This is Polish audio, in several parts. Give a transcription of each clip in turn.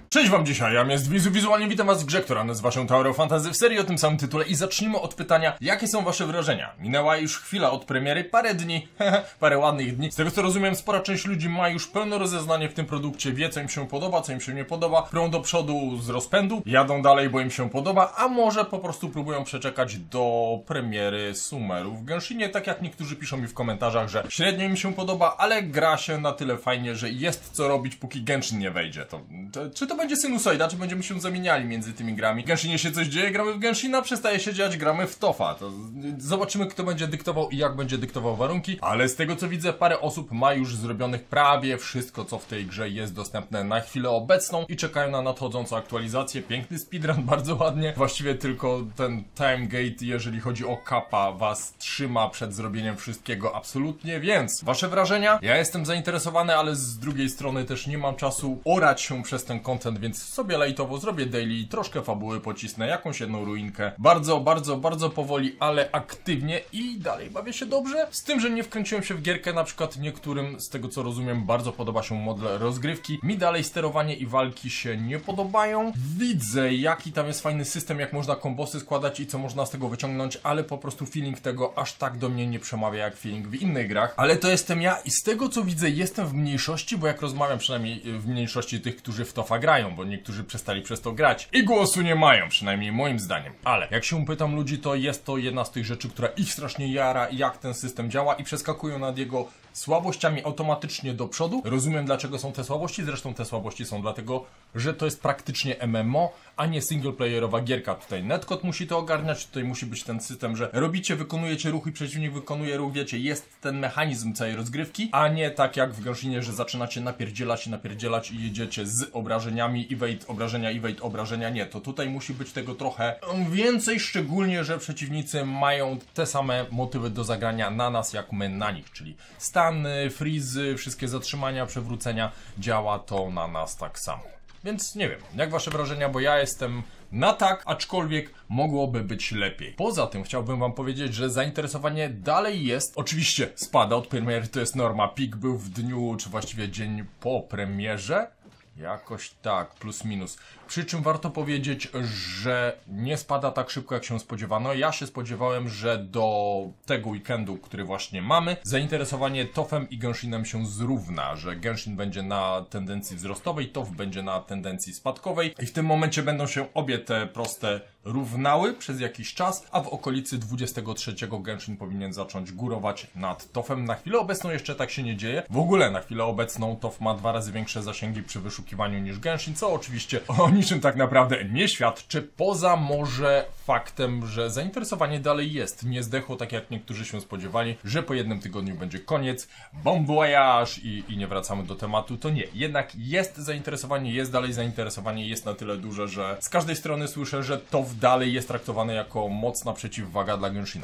Cześć wam dzisiaj, ja jest wizualnie witam was w grze, która nazywa się Tower of Fantasy w serii o tym samym tytule i zacznijmy od pytania, jakie są wasze wrażenia? Minęła już chwila od premiery, parę dni, parę ładnych dni. Z tego co rozumiem, spora część ludzi ma już pełne rozeznanie w tym produkcie, wie co im się podoba, co im się nie podoba, prą do przodu z rozpędu, jadą dalej, bo im się podoba, a może po prostu próbują przeczekać do premiery Summeru w Genshinie, tak jak niektórzy piszą mi w komentarzach, że średnio im się podoba, ale gra się na tyle fajnie, że jest co robić, póki Genshin nie wejdzie. Czy to będzie sinusoida, czy będziemy się zamieniali między tymi grami? W Genshinie się coś dzieje, gramy w Genshina, przestaje się dziać, gramy w ToFa. To zobaczymy, kto będzie dyktował i jak będzie dyktował warunki, ale z tego co widzę, parę osób ma już zrobionych prawie wszystko, co w tej grze jest dostępne na chwilę obecną i czekają na nadchodzącą aktualizację. Piękny speedrun, bardzo ładnie. Właściwie tylko ten time gate, jeżeli chodzi o kappa, was trzyma przed zrobieniem wszystkiego absolutnie, więc wasze wrażenia? Ja jestem zainteresowany, ale z drugiej strony też nie mam czasu orać się przez ten content, więc sobie lajtowo zrobię daily, troszkę fabuły pocisnę, jakąś jedną ruinkę. Bardzo powoli, ale aktywnie i dalej bawię się dobrze. Z tym, że nie wkręciłem się w gierkę, na przykład niektórym, z tego co rozumiem, bardzo podoba się model rozgrywki. Mi dalej sterowanie i walki się nie podobają. Widzę, jaki tam jest fajny system, jak można kombosy składać i co można z tego wyciągnąć, ale po prostu feeling tego aż tak do mnie nie przemawia jak feeling w innych grach. Ale to jestem ja i z tego co widzę, jestem w mniejszości, bo jak rozmawiam przynajmniej w mniejszości tych, którzy w ToFa grają, bo niektórzy przestali przez to grać i głosu nie mają, przynajmniej moim zdaniem. Ale jak się pytam ludzi, to jest to jedna z tych rzeczy, która ich strasznie jara, jak ten system działa i przeskakują nad jego słabościami automatycznie do przodu. Rozumiem, dlaczego są te słabości, zresztą te słabości są dlatego, że to jest praktycznie MMO, a nie singleplayerowa gierka. Tutaj netcode musi to ogarniać, tutaj musi być ten system, że robicie, wykonujecie ruch i przeciwnik wykonuje ruch, wiecie, jest ten mechanizm całej rozgrywki, a nie tak jak w Genshinie, że zaczynacie napierdzielać i jedziecie z obrażeniami, evade obrażenia, nie, to tutaj musi być tego trochę więcej, szczególnie, że przeciwnicy mają te same motywy do zagrania na nas, jak my na nich, czyli stany, freezy, wszystkie zatrzymania, przewrócenia, działa to na nas tak samo. Więc nie wiem, jak wasze wrażenia, bo ja jestem na tak, aczkolwiek mogłoby być lepiej. Poza tym chciałbym wam powiedzieć, że zainteresowanie dalej jest. Oczywiście spada od premiery, to jest norma. Pik był w dniu, czy właściwie dzień po premierze. Jakoś tak, plus minus. Przy czym warto powiedzieć, że nie spada tak szybko, jak się spodziewano. Ja się spodziewałem, że do tego weekendu, który właśnie mamy, zainteresowanie ToFem i Genshinem się zrówna, że Genshin będzie na tendencji wzrostowej, ToF będzie na tendencji spadkowej i w tym momencie będą się obie te proste równały przez jakiś czas, a w okolicy 23 Genshin powinien zacząć górować nad ToFem. Na chwilę obecną jeszcze tak się nie dzieje. W ogóle na chwilę obecną ToF ma 2 razy większe zasięgi przy wyszukiwaniu niż Genshin, co oczywiście o niczym tak naprawdę nie świadczy, poza może faktem, że zainteresowanie dalej jest. Nie zdechło tak jak niektórzy się spodziewali, że po jednym tygodniu będzie koniec, bon voyage i nie wracamy do tematu. To nie, jednak jest zainteresowanie, jest dalej zainteresowanie, jest na tyle duże, że z każdej strony słyszę, że ToF dalej jest traktowany jako mocna przeciwwaga dla Genshina.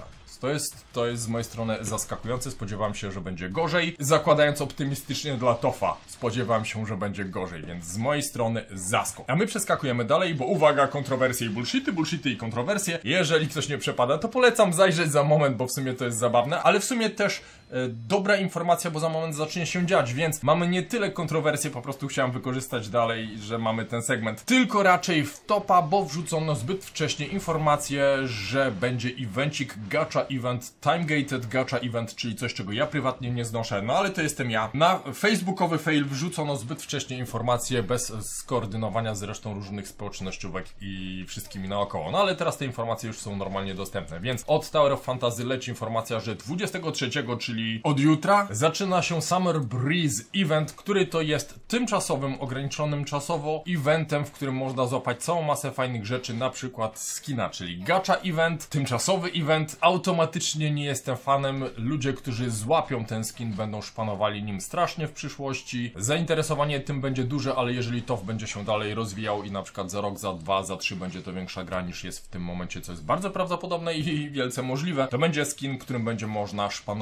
To jest z mojej strony zaskakujące, spodziewałem się, że będzie gorzej. Zakładając optymistycznie dla ToFa, spodziewałem się, że będzie gorzej, więc z mojej strony zaskok. A my przeskakujemy dalej, bo uwaga, kontrowersje i bullshity i kontrowersje. Jeżeli ktoś nie przepada, to polecam zajrzeć za moment, bo w sumie to jest zabawne, ale w sumie też dobra informacja, bo za moment zacznie się dziać, więc mamy nie tyle kontrowersje, po prostu chciałem wykorzystać dalej, że mamy ten segment, tylko raczej w topa, bo wrzucono zbyt wcześnie informację, że będzie evencik, gacha event, time-gated gacha event, czyli coś, czego ja prywatnie nie znoszę, no ale to jestem ja. Na facebookowy fail wrzucono zbyt wcześnie informacje, bez skoordynowania z resztą różnych społecznościówek i wszystkimi naokoło, no ale teraz te informacje już są normalnie dostępne, więc od Tower of Fantasy leci informacja, że 23, czyli od jutra, zaczyna się Summer Breeze Event, który to jest tymczasowym, ograniczonym czasowo eventem, w którym można złapać całą masę fajnych rzeczy, na przykład skina, czyli gacha event, tymczasowy event. Automatycznie nie jestem fanem. Ludzie, którzy złapią ten skin, będą szpanowali nim strasznie w przyszłości. Zainteresowanie tym będzie duże, ale jeżeli ToF będzie się dalej rozwijał i na przykład za rok, za 2, za 3 będzie to większa gra niż jest w tym momencie, co jest bardzo prawdopodobne i wielce możliwe, to będzie skin, którym będzie można szpanować. To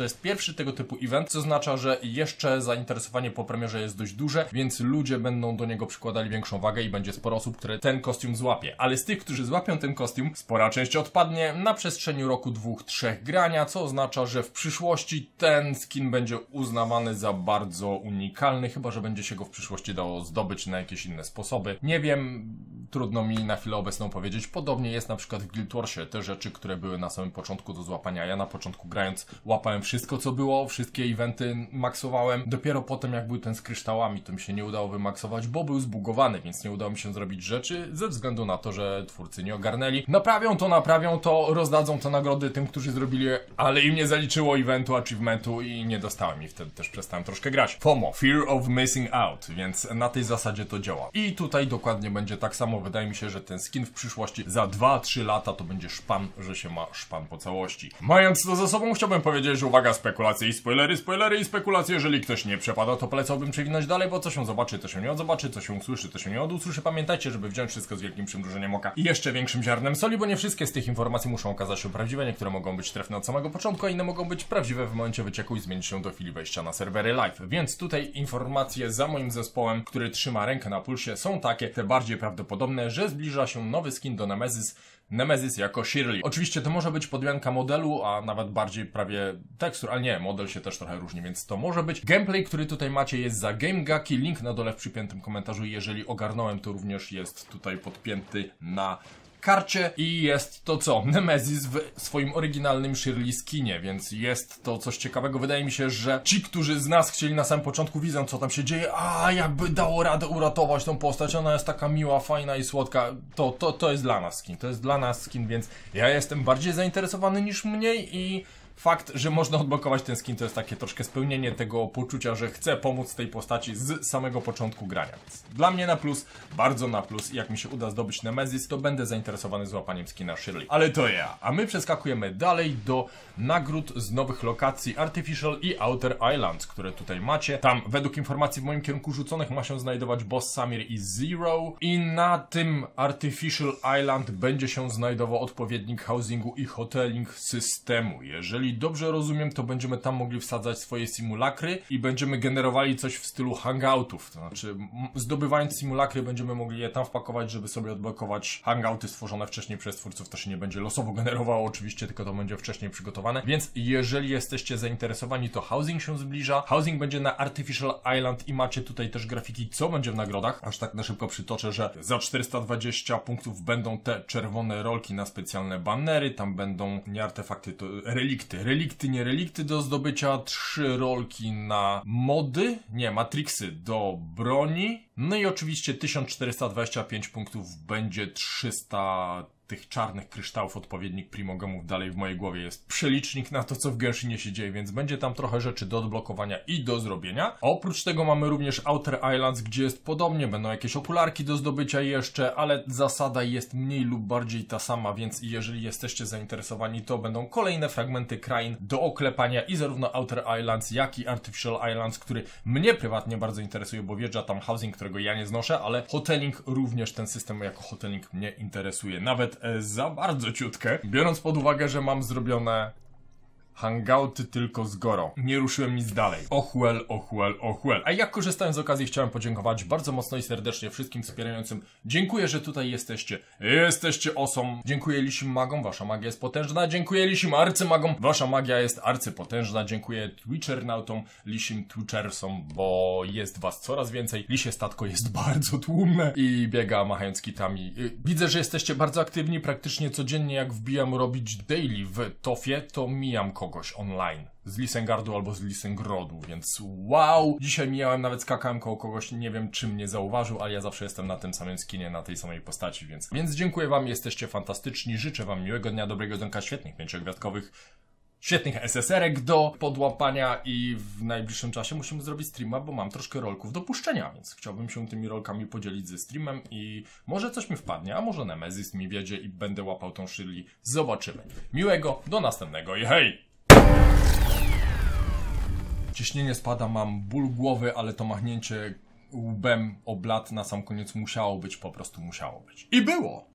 to jest pierwszy tego typu event, co oznacza, że jeszcze zainteresowanie po premierze jest dość duże, więc ludzie będą do niego przykładali większą wagę i będzie sporo osób, które ten kostium złapie. Ale z tych, którzy złapią ten kostium, spora część odpadnie na przestrzeni roku 2-3 grania, co oznacza, że w przyszłości ten skin będzie uznawany za bardzo unikalny, chyba że będzie się go w przyszłości dało zdobyć na jakieś inne sposoby. Nie wiem, trudno mi na chwilę obecną powiedzieć. Podobnie jest na przykład w Guild Warsie. Te rzeczy, które były na samym początku do złapania. Ja na początku grając łapałem wszystko, co było, wszystkie eventy maksowałem. Dopiero potem, jak był ten z kryształami, to mi się nie udało wymaksować, bo był zbugowany, więc nie udało mi się zrobić rzeczy ze względu na to, że twórcy nie ogarnęli. Naprawią to, rozdadzą te nagrody tym, którzy zrobili, ale im nie zaliczyło eventu, achievementu i nie dostałem i wtedy też przestałem troszkę grać. FOMO, Fear of Missing Out, więc na tej zasadzie to działa. I tutaj dokładnie będzie tak samo. Wydaje mi się, że ten skin w przyszłości za 2-3 lata to będzie szpan, że się ma szpan po całości. Mając to za sobą, chciałbym powiedzieć, że uwaga, spekulacje i spoilery i spekulacje. Jeżeli ktoś nie przepada, to polecałbym przewinąć dalej, bo co się zobaczy, to się nie zobaczy, co się usłyszy, to się nie usłyszy. Pamiętajcie, żeby wziąć wszystko z wielkim przymrużeniem oka i jeszcze większym ziarnem soli, bo nie wszystkie z tych informacji muszą okazać się prawdziwe. Niektóre mogą być trefne od samego początku, a inne mogą być prawdziwe w momencie wycieku i zmienić się do chwili wejścia na serwery live. Więc tutaj informacje za moim zespołem, który trzyma rękę na pulsie, są takie, te bardziej prawdopodobne, że zbliża się nowy skin do Nemesis jako Shirley. Oczywiście to może być podmianka modelu, a nawet bardziej prawie tekstur, ale nie, model się też trochę różni, więc to może być. Gameplay, który tutaj macie, jest za GameGaki, link na dole w przypiętym komentarzu. Jeżeli ogarnąłem, to również jest tutaj podpięty na karcie i jest to co? Nemesis w swoim oryginalnym Shirley skinie, więc jest to coś ciekawego. Wydaje mi się, że ci, którzy z nas chcieli na samym początku, widzą co tam się dzieje, jakby dało radę uratować tą postać, ona jest taka miła, fajna i słodka, to jest dla nas skin, więc ja jestem bardziej zainteresowany niż mniej i fakt, że można odblokować ten skin, to jest takie troszkę spełnienie tego poczucia, że chcę pomóc tej postaci z samego początku grania. Więc dla mnie na plus, bardzo na plus. Jak mi się uda zdobyć Nemesis, to będę zainteresowany złapaniem skina Shirley. Ale to ja. A my przeskakujemy dalej do nagród z nowych lokacji Artificial i Outer Islands, które tutaj macie. Tam według informacji w moim kierunku rzuconych ma się znajdować Boss Samir i Zero. I na tym Artificial Island będzie się znajdował odpowiednik housingu i hoteling systemu. Jeżeli dobrze rozumiem, to będziemy tam mogli wsadzać swoje simulakry i będziemy generowali coś w stylu hangoutów. To znaczy, zdobywając simulakry, będziemy mogli je tam wpakować, żeby sobie odblokować hangouty stworzone wcześniej przez twórców. To się nie będzie losowo generowało oczywiście, tylko to będzie wcześniej przygotowane. Więc jeżeli jesteście zainteresowani, to housing się zbliża. Housing będzie na Artificial Island i macie tutaj też grafiki, co będzie w nagrodach. Aż tak na szybko przytoczę, że za 420 punktów będą te czerwone rolki na specjalne banery. Tam będą nie artefakty, to relikty. Nie relikty do zdobycia, 3 rolki na mody, nie, matrixy do broni. No i oczywiście 1425 punktów będzie 300 tych czarnych kryształów, odpowiednik primogemów. Dalej w mojej głowie jest przelicznik na to, co w Genshinie się dzieje, więc będzie tam trochę rzeczy do odblokowania i do zrobienia. Oprócz tego mamy również Outer Islands, gdzie jest podobnie, będą jakieś okularki do zdobycia jeszcze, ale zasada jest mniej lub bardziej ta sama, więc jeżeli jesteście zainteresowani, to będą kolejne fragmenty krain do oklepania i zarówno Outer Islands, jak i Artificial Islands, który mnie prywatnie bardzo interesuje, bo wjeżdża tam housing, którego ja nie znoszę, ale hoteling również, ten system jako hoteling mnie interesuje. Nawet za bardzo ciutkę, biorąc pod uwagę, że mam zrobione hangouty tylko z Gorą. Nie ruszyłem nic dalej. Ochłel. A jak korzystając z okazji, chciałem podziękować bardzo mocno i serdecznie wszystkim wspierającym. Dziękuję, że tutaj jesteście. Jesteście awesome. Dziękuję Lisim Magom, wasza magia jest potężna. Dziękuję Lisim Arcymagom, wasza magia jest arcypotężna. Dziękuję Twitchernautom, Lisim Twitchersom, bo jest was coraz więcej. Lisie statko jest bardzo tłumne i biega machając kitami. Widzę, że jesteście bardzo aktywni. Praktycznie codziennie jak wbijam robić daily w Tofie, to mijam kogoś online. Z Lisengardu albo z Lisengrodu, więc wow! Dzisiaj mijałem, nawet skakałem koło kogoś, nie wiem czy mnie zauważył, ale ja zawsze jestem na tym samym skinie, na tej samej postaci, więc dziękuję wam, jesteście fantastyczni, życzę wam miłego dnia, dobrego dnia, świetnych pięciogwiazdkowych, świetnych SSR-ek do podłapania i w najbliższym czasie musimy zrobić streama, bo mam troszkę rolków do puszczenia, więc chciałbym się tymi rolkami podzielić ze streamem i może coś mi wpadnie, a może Nemesis mi wiedzie i będę łapał tą Shirley. Zobaczymy. Miłego, do następnego i hej! Ciśnienie spada, mam ból głowy, ale to machnięcie łbem o blat na sam koniec musiało być, po prostu musiało być. I było!